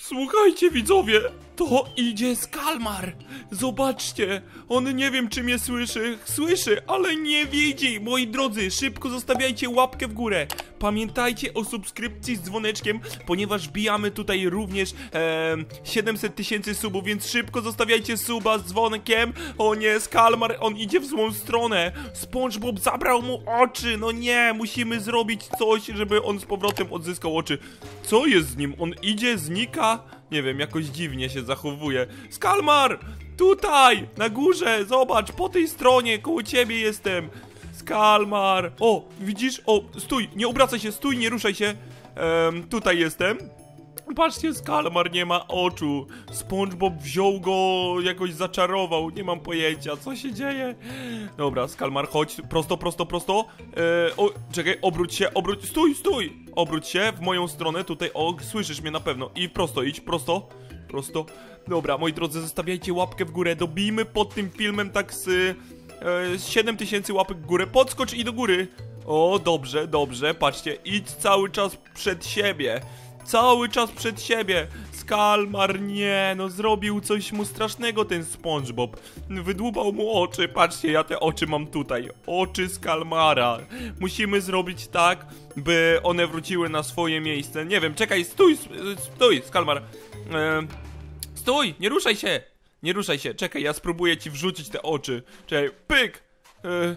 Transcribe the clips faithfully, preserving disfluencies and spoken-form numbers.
Słuchajcie, widzowie, to idzie Skalmar. Zobaczcie, on nie wiem, czy mnie słyszy. Słyszy, ale nie widzi. Moi drodzy, szybko zostawiajcie łapkę w górę. Pamiętajcie o subskrypcji z dzwoneczkiem, ponieważ bijamy tutaj również e, siedemset tysięcy subów, więc szybko zostawiajcie suba z dzwonkiem. O nie, Skalmar, on idzie w złą stronę. SpongeBob zabrał mu oczy. No nie, musimy zrobić coś, żeby on z powrotem odzyskał oczy. Co jest z nim? On idzie, znika? Nie wiem, jakoś dziwnie się zachowuje. Skalmar! Tutaj! Na górze! Zobacz, po tej stronie, koło ciebie jestem. Skalmar! O, widzisz? O, stój! Nie obracaj się, stój, nie ruszaj się. Ehm, tutaj jestem. Patrzcie, Skalmar nie ma oczu. SpongeBob wziął go, jakoś zaczarował. Nie mam pojęcia, co się dzieje. Dobra, Skalmar, chodź. Prosto, prosto, prosto. Eee, o, czekaj, obróć się, obróć. Stój, stój! Obróć się w moją stronę. Tutaj, o, słyszysz mnie na pewno. I prosto, idź, prosto. Prosto. Dobra, moi drodzy, zostawiajcie łapkę w górę. Dobijmy pod tym filmem tak z, e, z siedem tysięcy łapek w górę. Podskocz i do góry. O, dobrze, dobrze. Patrzcie, idź cały czas przed siebie. Cały czas przed siebie. Skalmar, nie, no zrobił coś mu strasznego ten SpongeBob. Wydłubał mu oczy. Patrzcie, ja te oczy mam tutaj. Oczy Skalmara. Musimy zrobić tak, by one wróciły na swoje miejsce. Nie wiem, czekaj, stój, stój, Skalmar. Eee, stój, nie ruszaj się. Nie ruszaj się, czekaj, ja spróbuję ci wrzucić te oczy. Czekaj, pyk. Eee,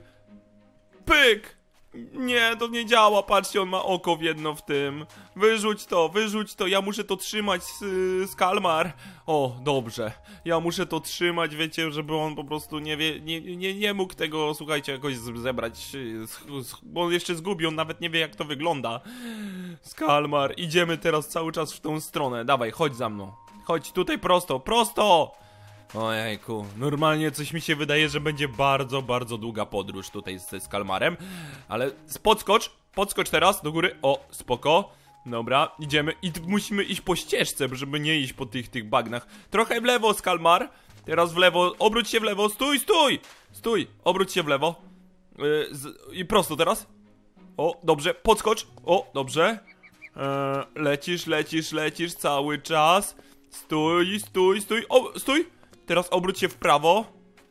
pyk. Nie, to nie działa, patrzcie, on ma oko w jedno w tym. Wyrzuć to, wyrzuć to, ja muszę to trzymać, Skalmar. O, dobrze, ja muszę to trzymać, wiecie, żeby on po prostu nie wie, nie, nie, nie mógł tego, słuchajcie, jakoś zebrać, bo on jeszcze zgubił, on nawet nie wie, jak to wygląda. Skalmar, idziemy teraz cały czas w tą stronę, dawaj, chodź za mną. Chodź tutaj prosto, prosto! Ojejku, normalnie coś mi się wydaje, że będzie bardzo, bardzo długa podróż tutaj ze Skalmarem. Ale podskocz, podskocz teraz do góry, o, spoko. Dobra, idziemy i musimy iść po ścieżce, żeby nie iść po tych, tych bagnach. Trochę w lewo, Skalmar. Teraz w lewo, obróć się w lewo, stój, stój. Stój, obróć się w lewo. yy, z, I prosto teraz. O, dobrze, podskocz, o, dobrze. yy, Lecisz, lecisz, lecisz cały czas. Stój, stój, stój, o, stój. Teraz obróć się w prawo.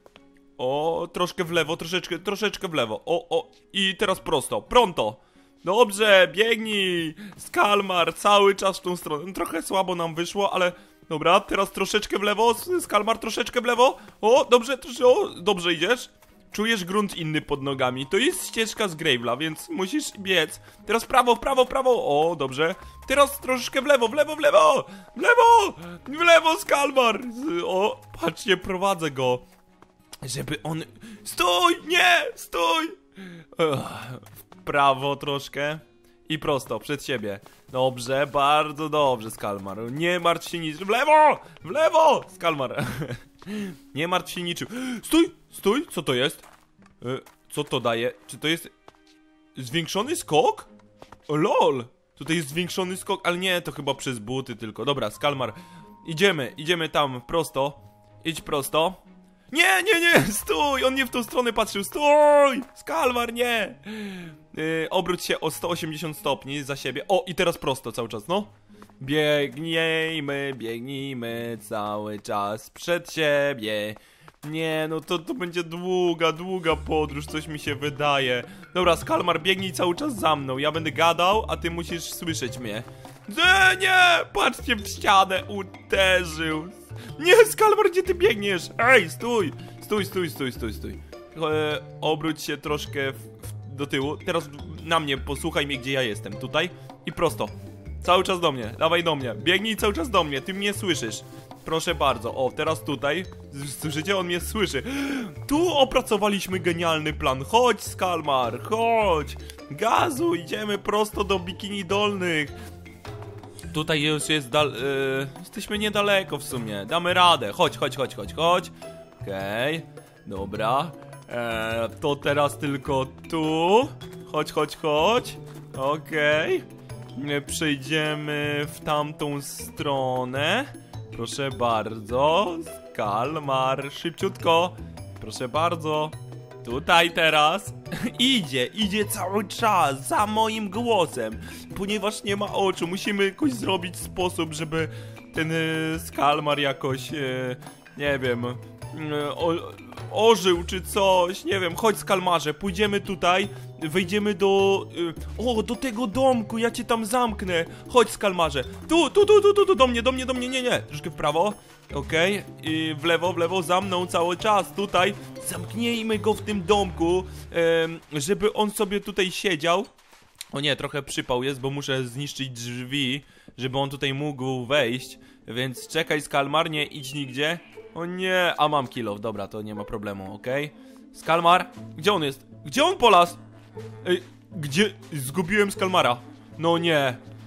O, troszkę w lewo, troszeczkę, troszeczkę w lewo. O, o, i teraz prosto, pronto. Dobrze, biegnij. Skalmar, cały czas w tą stronę. Trochę słabo nam wyszło, ale dobra, teraz troszeczkę w lewo. Skalmar, troszeczkę w lewo. O, dobrze, troszeczkę, o, dobrze idziesz. Czujesz grunt inny pod nogami. To jest ścieżka z Gravela, więc musisz biec. Teraz w prawo, w prawo, w prawo. O, dobrze. Teraz troszeczkę w lewo, w lewo, w lewo. W lewo, w lewo, Skalmar. O, patrzcie, prowadzę go. Żeby on... Stój, nie, stój. W prawo troszkę. I prosto, przed siebie. Dobrze, bardzo dobrze, Skalmar. Nie martw się nic. W lewo, w lewo, Skalmar. Nie martw się niczym. Stój, stój, co to jest? E, co to daje? Czy to jest zwiększony skok? O, lol. Tutaj jest zwiększony skok, ale nie, to chyba przez buty tylko. Dobra, Skalmar, idziemy, idziemy tam, prosto. Idź prosto. Nie, nie, nie, stój, on nie w tą stronę patrzył, stój, Skalmar, nie. Yy, obróć się o sto osiemdziesiąt stopni za siebie. O, i teraz prosto cały czas, no. Biegnijmy, biegnijmy cały czas przed siebie. Nie, no to, to będzie długa, długa podróż, coś mi się wydaje. Dobra, Skalmar, biegnij cały czas za mną. Ja będę gadał, a ty musisz słyszeć mnie. Nie, nie, patrzcie, w ścianę uderzył. Nie, Skalmar, gdzie ty biegniesz? Ej, stój, stój, stój, stój, stój, stój. E, obróć się troszkę w, w, do tyłu. Teraz na mnie, posłuchaj mnie, gdzie ja jestem. Tutaj i prosto. Cały czas do mnie, dawaj do mnie. Biegnij cały czas do mnie, ty mnie słyszysz. Proszę bardzo, o, teraz tutaj. Słyszycie? On mnie słyszy. Tu opracowaliśmy genialny plan. Chodź, Skalmar, chodź. Gazu, idziemy prosto do Bikini Dolnych. Tutaj już jest dal... Yy, jesteśmy niedaleko w sumie. Damy radę. Chodź, chodź, chodź, chodź, chodź. Okej, okay. Dobra. Eee, to teraz tylko tu. Chodź, chodź, chodź. Okej. Okay. Przejdziemy w tamtą stronę. Proszę bardzo. Skalmar, szybciutko. Proszę bardzo. tutaj teraz. Idzie, idzie cały czas za moim głosem. Ponieważ nie ma oczu, musimy jakoś zrobić sposób, żeby ten y, Skalmar jakoś, y, nie wiem, y, o, ożył czy coś. Nie wiem, chodź Skalmarze, pójdziemy tutaj, wejdziemy do... Y, o, do tego domku, ja cię tam zamknę. Chodź Skalmarze, tu, tu, tu, tu, tu, tu, do mnie, do mnie, do mnie, nie, nie, troszkę w prawo. Okej, okay. I w lewo, w lewo, za mną cały czas, tutaj. Zamknijmy go w tym domku, e, żeby on sobie tutaj siedział. O nie, trochę przypał jest, bo muszę zniszczyć drzwi, żeby on tutaj mógł wejść. Więc czekaj Skalmar, nie idź nigdzie. O nie, a mam kill off, dobra, to nie ma problemu, okej. Okay. Skalmar, gdzie on jest? Gdzie on polas? Ej, gdzie? Zgubiłem Skalmara. No nie.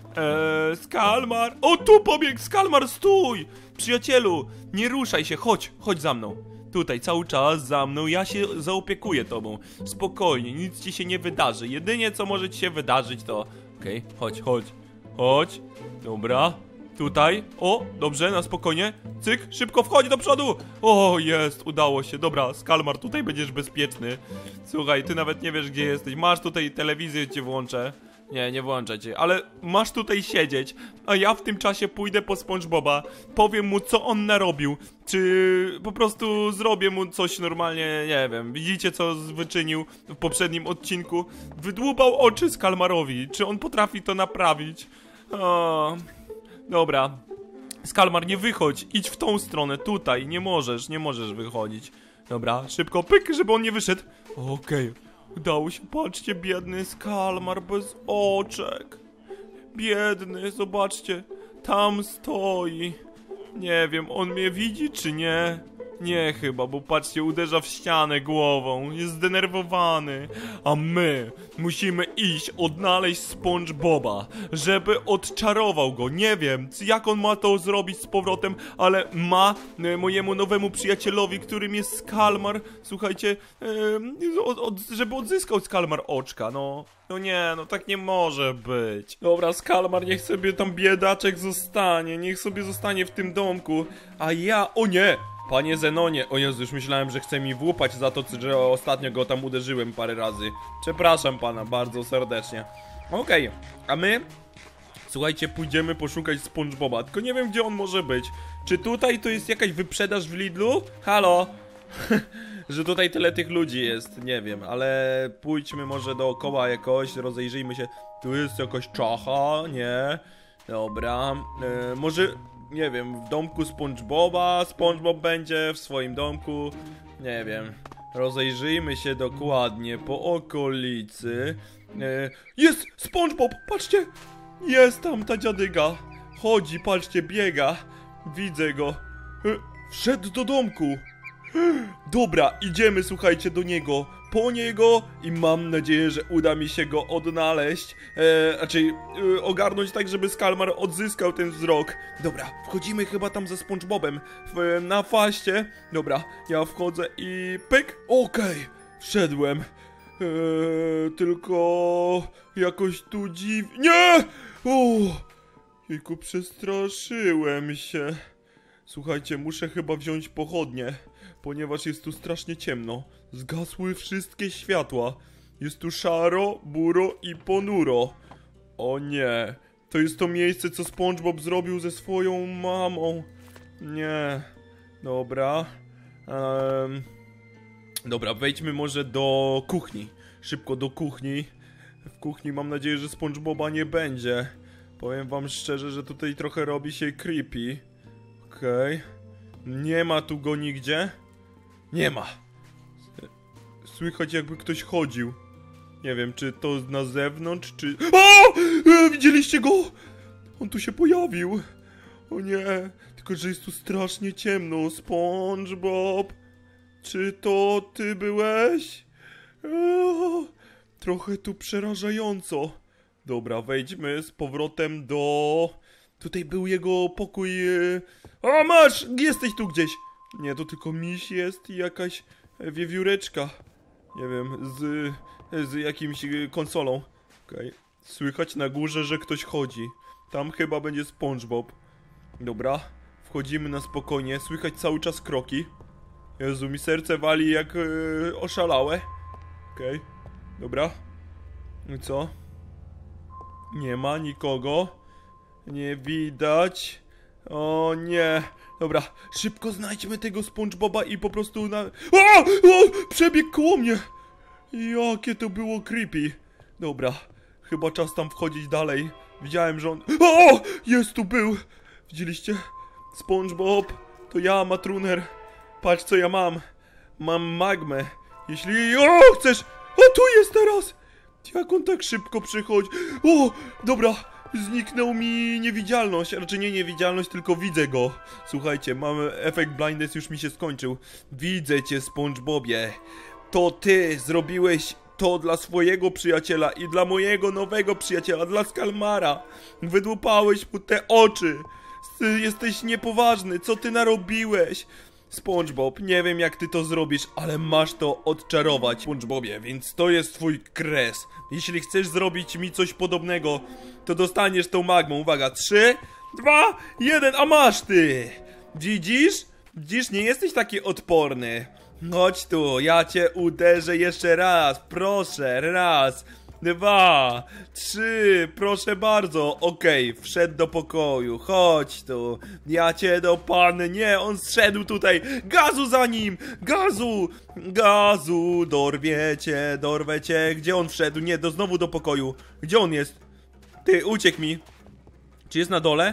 Eee, Skalmar. O, tu pobiegł Skalmar, stój! Przyjacielu, nie ruszaj się, chodź, chodź za mną. Tutaj, cały czas za mną, ja się zaopiekuję tobą. Spokojnie, nic ci się nie wydarzy. Jedynie co może ci się wydarzyć to... Okej, okay, chodź, chodź, chodź. Dobra, tutaj, o, dobrze, na spokojnie. Cyk, szybko wchodź do przodu. O, jest, udało się, dobra, Skalmar, tutaj będziesz bezpieczny. Słuchaj, ty nawet nie wiesz gdzie jesteś. Masz tutaj telewizję, cię włączę. Nie, nie włączę cię, ale masz tutaj siedzieć, a ja w tym czasie pójdę po SpongeBoba, powiem mu co on narobił, czy po prostu zrobię mu coś normalnie, nie wiem, widzicie co wyczynił w poprzednim odcinku? Wydłubał oczy Skalmarowi, czy on potrafi to naprawić? O, dobra, Skalmar nie wychodź, idź w tą stronę, tutaj, nie możesz, nie możesz wychodzić. Dobra, szybko, pyk, żeby on nie wyszedł. Okej. Okay. Udało się, patrzcie, biedny Skalmar bez oczek. Biedny, zobaczcie, tam stoi. Nie wiem, on mnie widzi czy nie? Nie chyba, bo patrzcie, uderza w ścianę głową, jest zdenerwowany. A my musimy iść, odnaleźć SpongeBoba, żeby odczarował go. Nie wiem, jak on ma to zrobić z powrotem, ale ma e, mojemu nowemu przyjacielowi, którym jest Skalmar, słuchajcie, e, od, od, żeby odzyskał Skalmar oczka, no. No nie, no tak nie może być. Dobra, Skalmar, niech sobie tam biedaczek zostanie, niech sobie zostanie w tym domku, a ja, o nie! Panie Zenonie, o Jezu, już myślałem, że chce mi włapać za to, że ostatnio go tam uderzyłem parę razy. Przepraszam pana bardzo serdecznie. Okej, okay. A my, słuchajcie, pójdziemy poszukać SpongeBoba, tylko nie wiem gdzie on może być. Czy tutaj to jest jakaś wyprzedaż w Lidlu? Halo? Że tutaj tyle tych ludzi jest, nie wiem, ale pójdźmy może dookoła jakoś, rozejrzyjmy się. Tu jest jakaś czacha, nie? Dobra, e, może... Nie wiem, w domku SpongeBoba, SpongeBob będzie w swoim domku, nie wiem, rozejrzyjmy się dokładnie po okolicy. e, Jest SpongeBob, patrzcie, jest tam ta dziadyga, chodzi, patrzcie, biega, widzę go, e, wszedł do domku. Dobra, idziemy, słuchajcie, do niego, po niego i mam nadzieję, że uda mi się go odnaleźć, e, znaczy e, ogarnąć tak, żeby Skalmar odzyskał ten wzrok. Dobra, wchodzimy chyba tam ze SpongeBobem w, na faście. Dobra, ja wchodzę i pyk, okej, okay, wszedłem. E, tylko jakoś tu dziwnie. Nie! O! Jejku, przestraszyłem się. Słuchajcie, muszę chyba wziąć pochodnie, ponieważ jest tu strasznie ciemno. Zgasły wszystkie światła. Jest tu szaro, buro i ponuro. O nie, to jest to miejsce, co SpongeBob zrobił ze swoją mamą. Nie, dobra. Um, dobra, wejdźmy może do kuchni. Szybko do kuchni. W kuchni mam nadzieję, że SpongeBoba nie będzie. Powiem wam szczerze, że tutaj trochę robi się creepy. Okej. Okay. Nie ma tu go nigdzie. Nie ma. Słychać jakby ktoś chodził. Nie wiem, czy to na zewnątrz, czy... O! E, widzieliście go? On tu się pojawił. O nie. Tylko, że jest tu strasznie ciemno. SpongeBob. Czy to ty byłeś? E, trochę tu przerażająco. Dobra, wejdźmy z powrotem do... Tutaj był jego pokój... O, masz! Jesteś tu gdzieś! Nie, to tylko miś jest i jakaś wiewióreczka. Nie wiem, z, z jakimś konsolą. Okej. Okay. Słychać na górze, że ktoś chodzi. Tam chyba będzie SpongeBob. Dobra, wchodzimy na spokojnie. Słychać cały czas kroki. Jezu, mi serce wali jak yy, oszalałe. Okej, okay. Dobra. I co? Nie ma nikogo. Nie widać. O nie. Dobra, szybko znajdźmy tego SpongeBoba i po prostu na... O! O! Przebiegł koło mnie! Jakie to było creepy. Dobra, chyba czas tam wchodzić dalej. Widziałem, że on... O! Jest tu był! Widzieliście? SpongeBob, to ja, Matruner. Patrz co ja mam. Mam magmę. Jeśli... O! Chcesz... O! Tu jest teraz! Jak on tak szybko przychodzi? O! Dobra! Zniknął mi niewidzialność, a raczej nie niewidzialność, tylko widzę go. Słuchajcie, mamy efekt blindness, już mi się skończył. Widzę cię, SpongeBobie. To ty zrobiłeś to dla swojego przyjaciela i dla mojego nowego przyjaciela, dla Skalmara. Wydłupałeś mu te oczy. Jesteś niepoważny, co ty narobiłeś? SpongeBob, nie wiem jak ty to zrobisz, ale masz to odczarować, SpongeBobie, więc to jest twój kres. Jeśli chcesz zrobić mi coś podobnego, to dostaniesz tą magmą. Uwaga, trzy, dwa, jeden, a masz ty! Widzisz? Widzisz, nie jesteś taki odporny. Chodź tu, ja cię uderzę jeszcze raz, proszę, raz, dwa, trzy, proszę bardzo. Okej, okay, wszedł do pokoju, chodź tu, ja cię dopadnę. Nie, on zszedł tutaj, gazu za nim, gazu, gazu, dorwie cię, dorwę cię. Gdzie on wszedł? Nie, do znowu do pokoju. Gdzie on jest? Ty, uciekł mi. Czy jest na dole?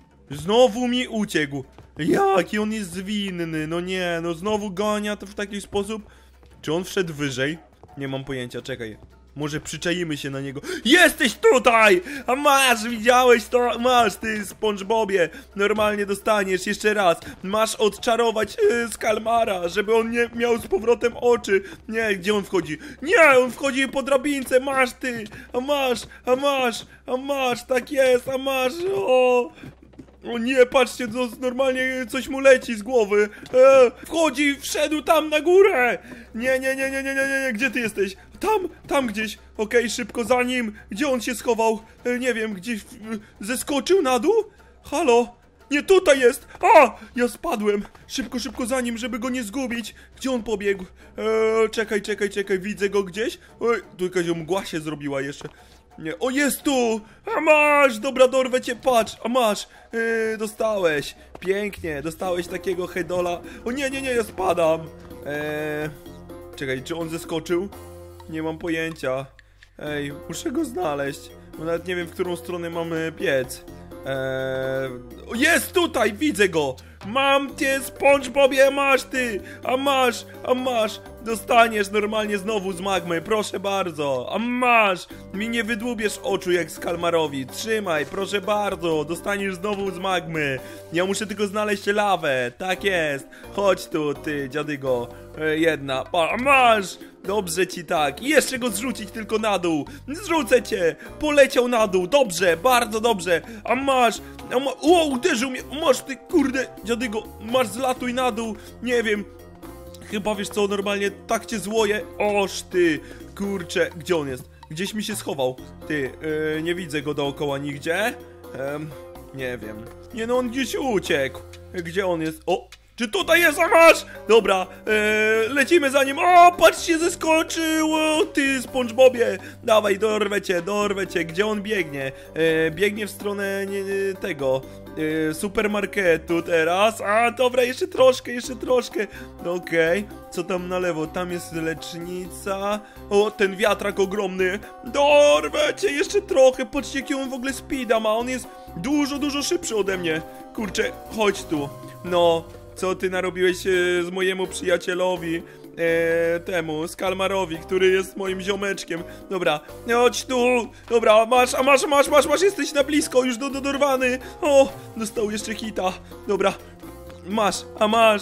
Znowu mi uciekł. Jaki on jest zwinny, no nie, no znowu gania to w taki sposób. Czy on wszedł wyżej? Nie mam pojęcia, czekaj. Może przyczaimy się na niego. Jesteś tutaj! A masz, widziałeś to? Masz, ty, SpongeBobie. Normalnie dostaniesz jeszcze raz. Masz odczarować yy, Skalmara, żeby on nie miał z powrotem oczy. Nie, gdzie on wchodzi? Nie, on wchodzi po drabince. Masz, ty! A masz, a masz, a masz, tak jest, a masz, o! O nie, patrzcie, to normalnie coś mu leci z głowy. E, wchodzi, wszedł tam na górę. Nie, nie, nie, nie, nie, nie, nie, gdzie ty jesteś? Tam, tam gdzieś. Okej, okay, szybko za nim. Gdzie on się schował? E, nie wiem, gdzieś w, zeskoczył na dół? Halo? Nie, tutaj jest. A, ja spadłem. Szybko, szybko za nim, żeby go nie zgubić. Gdzie on pobiegł? E, czekaj, czekaj, czekaj, widzę go gdzieś. Oj, tu jakaś mgła się zrobiła jeszcze. Nie, o jest tu! A masz! Dobra, dorwę cię, patrz! A masz! Yy, dostałeś! Pięknie, dostałeś takiego hedola. O nie, nie, nie, ja spadam! Eee, czekaj, czy on zeskoczył? Nie mam pojęcia. Ej, muszę go znaleźć. Bo nawet nie wiem, w którą stronę mamy biec. Eee, jest tutaj! Widzę go! Mam cię, SpongeBobie, masz ty! A masz, a masz! Dostaniesz normalnie znowu z magmy, proszę bardzo. A masz! Mi nie wydłubiesz oczu jak Skalmarowi. Trzymaj, proszę bardzo. Dostaniesz znowu z magmy. Ja muszę tylko znaleźć lawę. Tak jest. Chodź tu, ty, dziadygo. E, jedna. A masz! Dobrze ci tak. I jeszcze go zrzucić tylko na dół. Zrzucę cię. Poleciał na dół. Dobrze, bardzo dobrze. A masz. A ma... O, uderzył mnie. Masz ty, kurde, dziadygo. Masz, zlatuj na dół. Nie wiem. Chyba wiesz co, normalnie tak cię złoję. Oż ty, kurczę, gdzie on jest? Gdzieś mi się schował. Ty, yy, nie widzę go dookoła nigdzie. Ehm, nie wiem. Nie no, on gdzieś uciekł. Gdzie on jest? O, czy tutaj jest? A masz! Dobra, yy, lecimy za nim. O, patrzcie, zeskoczył! O, ty, SpongeBobie! Dawaj, dorwę cię, dorwę cię. Gdzie on biegnie? Yy, biegnie w stronę nie, tego... Yy, supermarketu teraz. A, dobra, jeszcze troszkę, jeszcze troszkę. Okej, okay. Co tam na lewo? Tam jest lecznica. O, ten wiatrak ogromny. Dorwę cię jeszcze trochę. Patrzcie, jaki on w ogóle speeda ma. On jest dużo, dużo szybszy ode mnie. Kurczę, chodź tu. No, co ty narobiłeś e, z mojemu przyjacielowi? Eee, temu, Skalmarowi, który jest moim ziomeczkiem. Dobra, chodź tu. Dobra, masz, a masz, masz, masz, masz, jesteś na blisko, już do, do, dorwany. O, dostał jeszcze hita. Dobra, masz, a masz.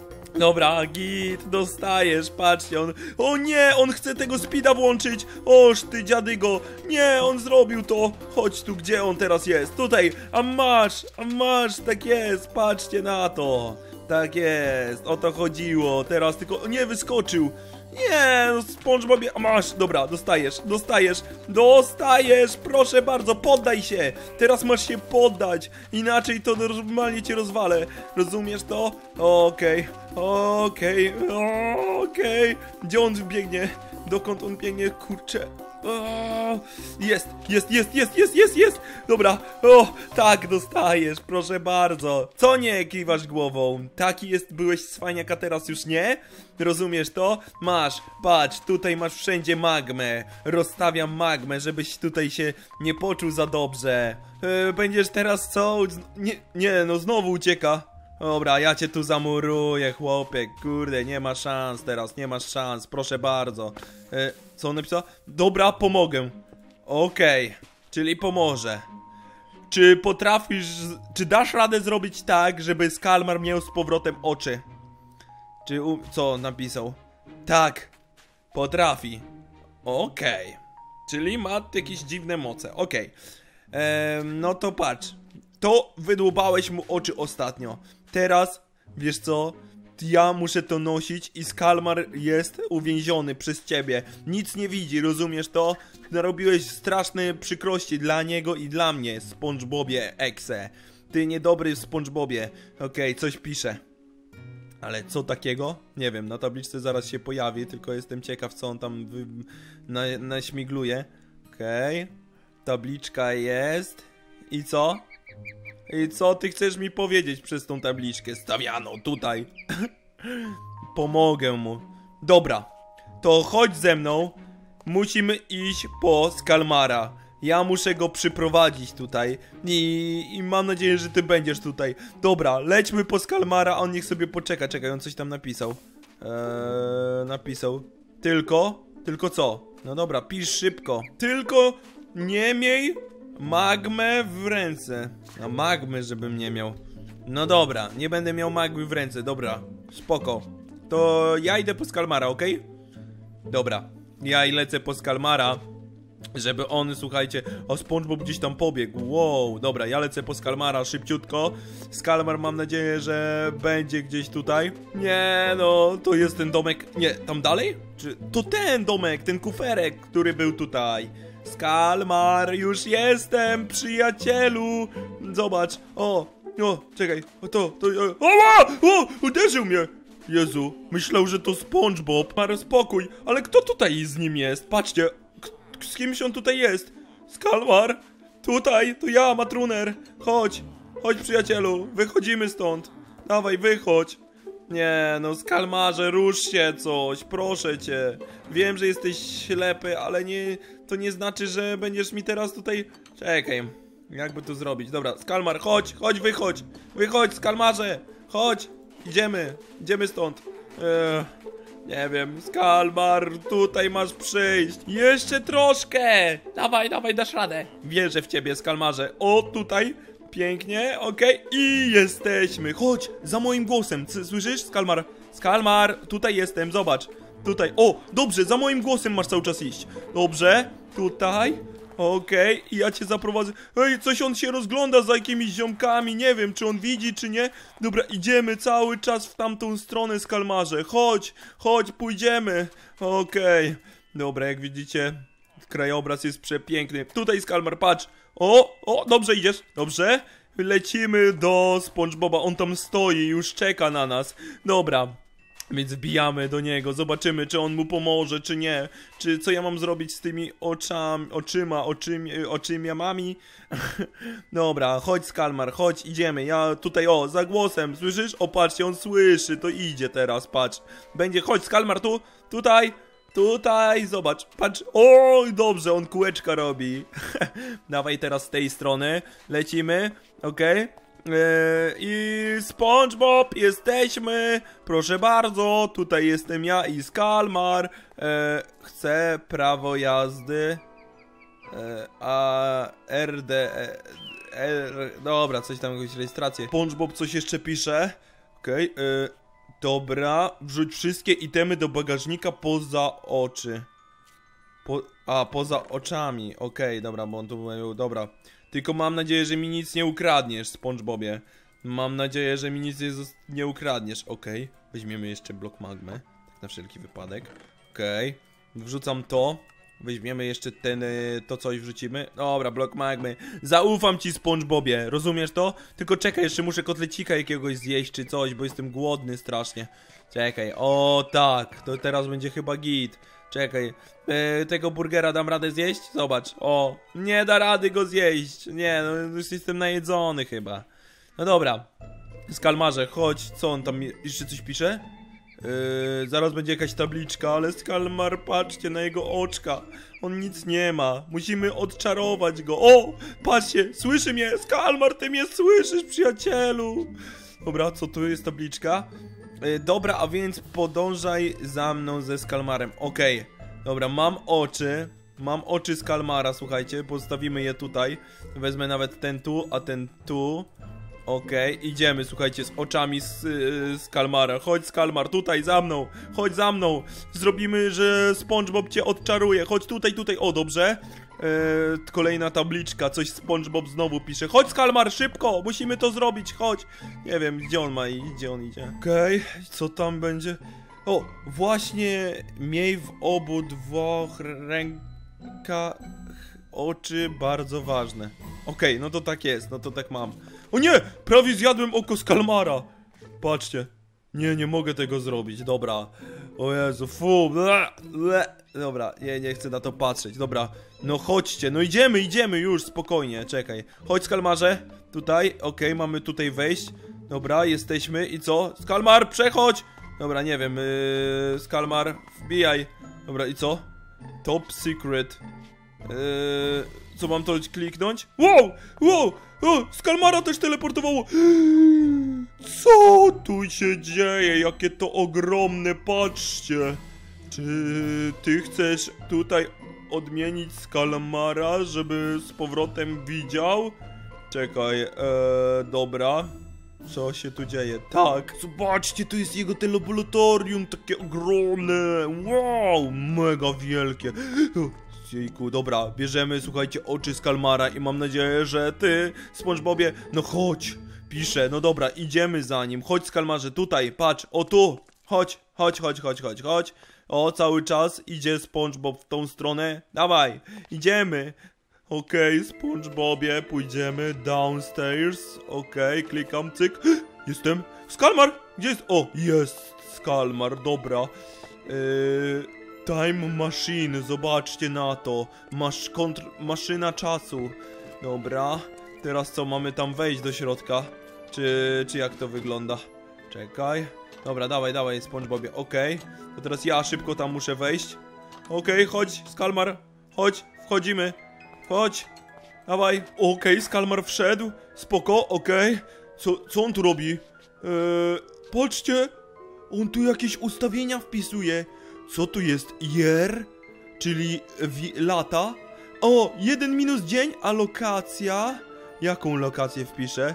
Dobra, git, dostajesz, patrzcie, on... O nie, on chce tego speeda włączyć. Oż ty, dziadygo. Nie, on zrobił to. Chodź tu, gdzie on teraz jest? Tutaj, a masz, a masz, tak jest, patrzcie na to. Tak jest, o to chodziło. Teraz tylko... Nie, wyskoczył. Nie, no SpongeBobie... A masz, dobra, dostajesz, dostajesz, dostajesz, proszę bardzo, poddaj się. Teraz masz się poddać, inaczej to normalnie cię rozwalę. Rozumiesz to? Okej, okej, okej. Gdzie on biegnie? dokąd on biegnie, kurczę. O, jest, jest, jest, jest, jest, jest, jest. Dobra, o, tak, dostajesz, proszę bardzo. Co nie kiwasz głową? Taki jest, byłeś cwaniak, a teraz już nie? Rozumiesz to? Masz, patrz, tutaj masz wszędzie magmę. Rozstawiam magmę, żebyś tutaj się nie poczuł za dobrze. Yy, będziesz teraz co? Nie, nie, no znowu ucieka. Dobra, ja cię tu zamuruję, chłopie. Kurde, nie ma szans teraz, nie masz szans, proszę bardzo. yy, Co on napisał? Dobra, pomogę. Okej, okay. Czyli pomoże. Czy potrafisz, czy dasz radę zrobić tak, żeby Skalmar miał z powrotem oczy? Czy u... co napisał? Tak, potrafi. Okej, okay. Czyli ma jakieś dziwne moce, okej. Okay. eee, No to patrz. To wydłubałeś mu oczy ostatnio. Teraz, wiesz co? Ja muszę to nosić i Skalmar jest uwięziony przez ciebie. Nic nie widzi, rozumiesz to? Narobiłeś straszne przykrości dla niego i dla mnie, SpongeBobie Exe. Ty niedobry SpongeBobie. Okej, okay, coś pisze. Ale co takiego? Nie wiem, na tabliczce zaraz się pojawi, tylko jestem ciekaw, co on tam wy... na... naśmigluje. Okej. Okay. Tabliczka jest. I co? I co ty chcesz mi powiedzieć przez tą tabliczkę stawianą tutaj? Pomogę mu. Dobra, to chodź ze mną. Musimy iść po Skalmara. Ja muszę go przyprowadzić tutaj I, i mam nadzieję, że ty będziesz tutaj. Dobra, lećmy po Skalmara, a on niech sobie poczeka. Czekaj, on coś tam napisał. Eee, napisał. Tylko? Tylko co? No dobra, pisz szybko. Tylko nie miej magmę w ręce. A magmy, żebym nie miał. No dobra, nie będę miał magmy w ręce. Dobra, spoko. To ja idę po Skalmara, okej? Okay? Dobra, ja i lecę po Skalmara, żeby on, słuchajcie, o SpongeBob gdzieś tam pobiegł. Wow, dobra, ja lecę po Skalmara szybciutko. Skalmar, mam nadzieję, że będzie gdzieś tutaj. Nie, no, to jest ten domek. Nie, tam dalej? Czy to ten domek, ten kuferek, który był tutaj? Skalmar, już jestem, przyjacielu. Zobacz, o, o, czekaj, o to, to, o, o, o, uderzył mnie. Jezu, myślał, że to SpongeBob. Ma spokój, ale kto tutaj z nim jest? Patrzcie, z kimś on tutaj jest. Skalmar, tutaj, to ja, Matruner. Chodź, chodź przyjacielu, wychodzimy stąd. Dawaj, wychodź. Nie, no Skalmarze, rusz się coś, proszę cię. Wiem, że jesteś ślepy, ale nie, to nie znaczy, że będziesz mi teraz tutaj... Czekaj, jakby to zrobić? Dobra, Skalmar, chodź, chodź, wychodź. Wychodź, Skalmarze, chodź. Idziemy, idziemy stąd. Eee, nie wiem, Skalmar, tutaj masz przyjść. Jeszcze troszkę. Dawaj, dawaj, dasz radę. Wierzę w ciebie, Skalmarze. O, tutaj. Pięknie, okej, okay. I jesteśmy. Chodź, za moim głosem. C słyszysz, Skalmar? Skalmar, tutaj jestem, zobacz. Tutaj, o, dobrze, za moim głosem masz cały czas iść. Dobrze, tutaj. Okej, okay. I ja cię zaprowadzę. Ej, coś on się rozgląda za jakimiś ziomkami. Nie wiem, czy on widzi, czy nie. Dobra, idziemy cały czas w tamtą stronę, Skalmarze. Chodź, chodź, pójdziemy. Okej, okay. Dobra, jak widzicie, krajobraz jest przepiękny. Tutaj, Skalmar, patrz. O, o, dobrze idziesz, dobrze. Lecimy do SpongeBoba, on tam stoi, już czeka na nas. Dobra, więc wbijamy do niego, zobaczymy, czy on mu pomoże, czy nie. Czy co ja mam zrobić z tymi oczami, oczyma, oczymi, oczymiamami. Dobra, chodź, Skalmar, chodź, idziemy. Ja tutaj, o, za głosem, słyszysz? O, patrzcie, on słyszy, to idzie teraz, patrz. Będzie, chodź, Skalmar, tu, tutaj. Tutaj, zobacz, patrz, oj, dobrze, on kółeczka robi. Dawaj teraz z tej strony, lecimy, okej. Okay. Yy, I SpongeBob, jesteśmy, proszę bardzo, tutaj jestem ja i Skalmar. Yy, chcę prawo jazdy. Yy, a R D E, R, dobra, coś tam, jakąś rejestrację. SpongeBob coś jeszcze pisze, okej, okay. Yy. Dobra, wrzuć wszystkie itemy do bagażnika poza oczy. Po, a, poza oczami. Okej, okay, dobra, bo on tu mówił, dobra. Tylko mam nadzieję, że mi nic nie ukradniesz, SpongeBobie. Mam nadzieję, że mi nic nie, nie ukradniesz. Okej, okay. Weźmiemy jeszcze blok magmy. Tak na wszelki wypadek. Okej, okay. Wrzucam to. Weźmiemy jeszcze ten, to coś wrzucimy. Dobra, blok magmy. Zaufam ci, SpongeBobie, rozumiesz to? Tylko czekaj, jeszcze muszę kotlecika jakiegoś zjeść czy coś, bo jestem głodny strasznie. Czekaj, o tak, to teraz będzie chyba git. Czekaj, e, tego burgera dam radę zjeść? Zobacz, o, nie da rady go zjeść. Nie, no już jestem najedzony chyba. No dobra, Skalmarze, chodź, co on tam jeszcze coś pisze? Yy, zaraz będzie jakaś tabliczka, ale Skalmar, patrzcie na jego oczka. On nic nie ma. Musimy odczarować go. O! Patrzcie, słyszy mnie! Skalmar, ty mnie słyszysz, przyjacielu! Dobra, co tu jest tabliczka? Yy, dobra, a więc podążaj za mną ze Skalmarem. Okej, okay. Dobra, mam oczy. Mam oczy Skalmara, słuchajcie. Postawimy je tutaj. Wezmę nawet ten tu, a ten tu. Okej, okay, idziemy, słuchajcie, z oczami z, yy, z Kalmara. Chodź, Skalmar, tutaj, za mną. Chodź za mną. Zrobimy, że SpongeBob cię odczaruje. Chodź tutaj, tutaj. O, dobrze. Yy, kolejna tabliczka. Coś SpongeBob znowu pisze. Chodź, Skalmar, szybko. Musimy to zrobić. Chodź. Nie wiem, gdzie on ma iść, gdzie on idzie. Okej, okay, co tam będzie? O, właśnie miej w obu dwóch rękach oczy bardzo ważne. Okej, okay, no to tak jest, no to tak mam. O nie! Prawie zjadłem oko Skalmara! Patrzcie. Nie, nie mogę tego zrobić, dobra. O Jezu, fu, ble, ble. Dobra, nie, nie chcę na to patrzeć, dobra. No chodźcie, no idziemy, idziemy już, spokojnie, czekaj. Chodź, Skalmarze, tutaj, okej, okay, mamy tutaj wejść. Dobra, jesteśmy i co? Skalmar, przechodź! Dobra, nie wiem, yy, Skalmar, wbijaj. Dobra, i co? Top secret. Yy, co mam to kliknąć? Wow! Wow! O! Skalmara też teleportowało! Co tu się dzieje? Jakie to ogromne, patrzcie! Czy ty chcesz tutaj odmienić Skalmara, żeby z powrotem widział? Czekaj, ee, dobra. Co się tu dzieje? Tak, zobaczcie, to jest jego laboratorium, takie ogromne! Wow! Mega wielkie! Jejku, dobra, bierzemy, słuchajcie, oczy Skalmara i mam nadzieję, że ty, SpongeBobie, no chodź, pisze, no dobra, idziemy za nim, chodź, Skalmarze, tutaj, patrz, o tu, chodź, chodź, chodź, chodź, chodź, chodź, o, cały czas idzie SpongeBob w tą stronę, dawaj, idziemy, okej, okay, SpongeBobie, pójdziemy downstairs, okej, okay, klikam, cyk, jestem, Skalmar, gdzie jest, o, jest Skalmar, dobra, yy... Time Machine, zobaczcie na to. Masz kontr... maszyna czasu. Dobra. Teraz co, mamy tam wejść do środka? Czy... czy jak to wygląda? Czekaj. Dobra, dawaj, dawaj, SpongeBobie, okej. Okay. To teraz ja szybko tam muszę wejść. Okej, okay, chodź, Skalmar. Chodź, wchodzimy. Chodź. Dawaj. Okej, okay, Skalmar wszedł. Spoko, okej. Okay. Co, co on tu robi? Eee, patrzcie. On tu jakieś ustawienia wpisuje. Co tu jest? Year? Czyli lata? O, jeden minus dzień, a lokacja? Jaką lokację wpiszę?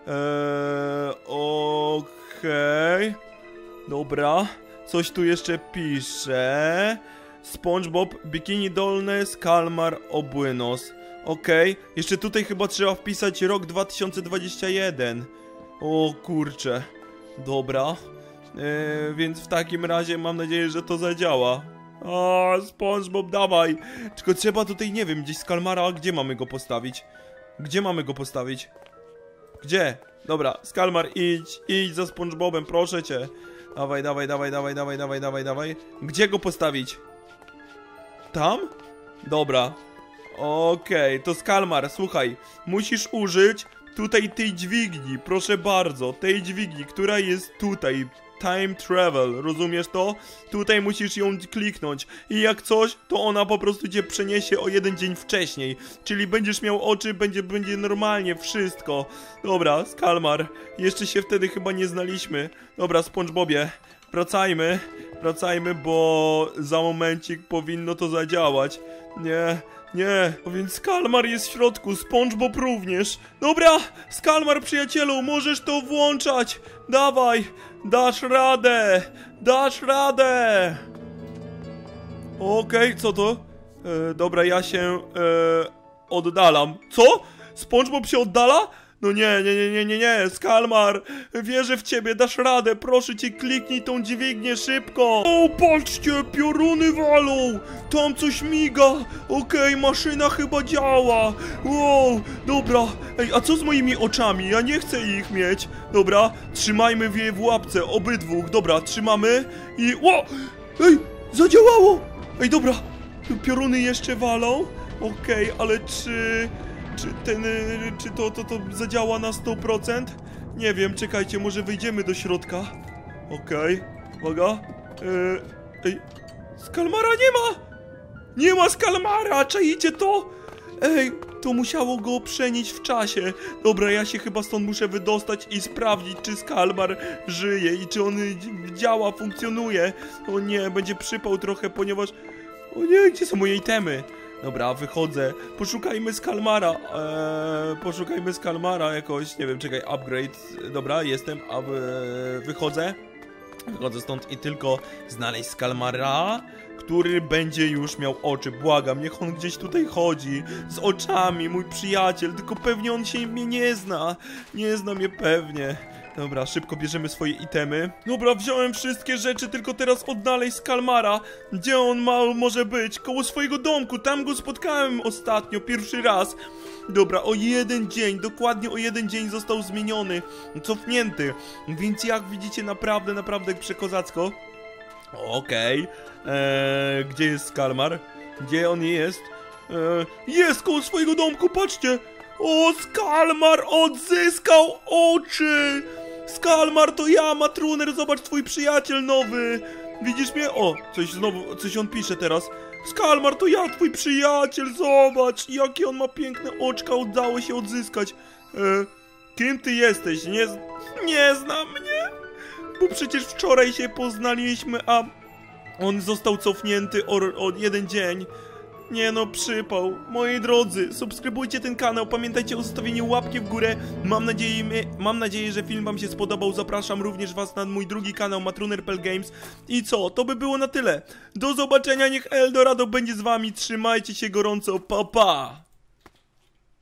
Eee, okej. Okay. Dobra. Coś tu jeszcze pisze. SpongeBob, Bikini Dolne, Skalmar, Obuenos. Okej. Okay. Jeszcze tutaj chyba trzeba wpisać rok dwa tysiące dwudziesty pierwszy. O kurczę. Dobra. Yy, więc w takim razie mam nadzieję, że to zadziała. A, SpongeBob, dawaj. Tylko trzeba tutaj, nie wiem, gdzieś Skalmara, gdzie mamy go postawić? Gdzie mamy go postawić? Gdzie? Dobra, Skalmar, idź, idź za SpongeBobem, proszę cię. Dawaj, dawaj, dawaj, dawaj, dawaj, dawaj, dawaj, dawaj. Gdzie go postawić? Tam? Dobra. Okej, okay, to Skalmar, słuchaj. Musisz użyć tutaj tej dźwigni, proszę bardzo. Tej dźwigni, która jest tutaj. Time travel, rozumiesz to? Tutaj musisz ją kliknąć i jak coś, to ona po prostu cię przeniesie o jeden dzień wcześniej. Czyli będziesz miał oczy, będzie, będzie normalnie, wszystko. Dobra, Skalmar, jeszcze się wtedy chyba nie znaliśmy. Dobra, SpongeBobie, wracajmy, wracajmy, bo za momencik powinno to zadziałać. Nie... Nie, a więc Skalmar jest w środku, SpongeBob również. Dobra, Skalmar, przyjacielu, możesz to włączać. Dawaj, dasz radę, dasz radę. Okej, okay, co to? E, dobra, ja się e, oddalam. Co? SpongeBob się oddala? No nie, nie, nie, nie, nie, nie, Skalmar, wierzę w ciebie, dasz radę, proszę cię, kliknij tą dźwignię szybko. O, patrzcie, pioruny walą, tam coś miga, okej, okay, maszyna chyba działa, wow, dobra, ej, a co z moimi oczami, ja nie chcę ich mieć, dobra, trzymajmy je w łapce, obydwóch, dobra, trzymamy i, wow, ej, zadziałało, Ej, dobra, pioruny jeszcze walą. Okej, okay, ale czy... Czy ten... Czy to, to, to zadziała na sto procent? Nie wiem, czekajcie, może wejdziemy do środka. Okej, okay, uwaga. Eee, ej, Skalmara nie ma! Nie ma Skalmara, czaicie to? Ej, to musiało go przenieść w czasie. Dobra, ja się chyba stąd muszę wydostać i sprawdzić, czy Skalmar żyje i czy on działa, funkcjonuje. O nie, będzie przypał trochę, ponieważ... O nie, gdzie są moje itemy? Dobra, wychodzę. Poszukajmy Skalmara. Eee, poszukajmy Skalmara jakoś. Nie wiem, czekaj, upgrade. Dobra, jestem. Ab, e, wychodzę. Wychodzę stąd i tylko znaleźć Skalmara, który będzie już miał oczy. Błagam, niech on gdzieś tutaj chodzi. Z oczami, mój przyjaciel. Tylko pewnie on się mnie nie zna. Nie zna mnie pewnie. Dobra, szybko bierzemy swoje itemy. Dobra, wziąłem wszystkie rzeczy, tylko teraz odnaleźć Skalmara. Gdzie on ma, może być? Koło swojego domku, tam go spotkałem ostatnio, pierwszy raz. Dobra, o jeden dzień, dokładnie o jeden dzień został zmieniony, cofnięty. Więc jak widzicie, naprawdę, naprawdę przekozacko. Okej, okay. eee, gdzie jest Skalmar? Gdzie on jest? Eee, jest koło swojego domku, patrzcie. O, Skalmar odzyskał oczy! Skalmar, to ja, Matruner, zobacz, twój przyjaciel nowy. Widzisz mnie? O, coś znowu, coś on pisze teraz. Skalmar, to ja, twój przyjaciel, zobacz, jakie on ma piękne oczka, udało się odzyskać. E, kim ty jesteś? Nie, nie znam mnie? Bo przecież wczoraj się poznaliśmy, a on został cofnięty o, o jeden dzień. Nie no, przypał. Moi drodzy, subskrybujcie ten kanał, pamiętajcie o zostawieniu łapki w górę. Mam nadzieję, mam nadzieję, że film wam się spodobał. Zapraszam również was na mój drugi kanał, Matruner kropka pl games. I co? To by było na tyle. Do zobaczenia, niech Eldorado będzie z wami. Trzymajcie się gorąco, pa pa!